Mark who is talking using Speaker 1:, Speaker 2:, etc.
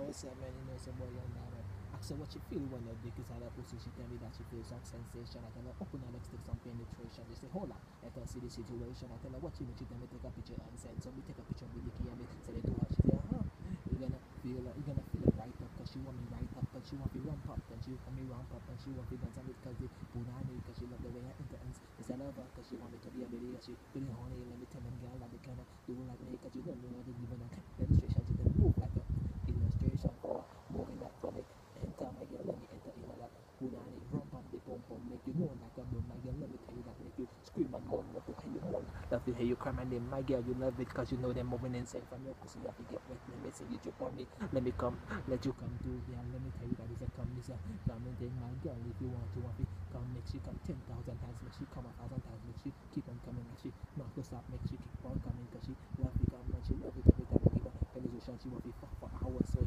Speaker 1: I said, man, you know, some boy young now, man. Ask her what she feel when your dick is out of pussy. She tell me that she feels some sensation. I tell her, open her legs, take some penetration. She say, hold on, let her see the situation. I tell her, what you mean? She tell me, take a picture and send. So we take a picture of the dicky and me send it to her. She say, you're gonna feel it right up, cause she want me right up, cause she want me rump up, and she want me rump up, and she want me dance on it, cause the punani, cause she love the way I intense. Yes, I love her, cause she want me to be a baby, cause she really horny. Let me tell them, girl, that they kinda do like me, cause you don't know how to give her that demonstration. She can move like a illustration for moving that for me. Enter my girl, let me enter in that punani, rump up the pom pom, make you moan like a bum. My girl, let me tell you that make you scream and moan, love to hear you moan, love to hear you cry my name. My girl, you love it, cause you know them moving insane from your pussy. You have to get wet, let me see you jump on me. Let me come, let you come to here. Let me tell you that it's a come, this a come and take my girl if you want to. Want to come, make she come 10,000 times, make she come 1,000 times, make she keep on coming, make she not to stop, make she keep on coming, cause she love it come and she love it every time we give her penetration. She want to fuck for hours, so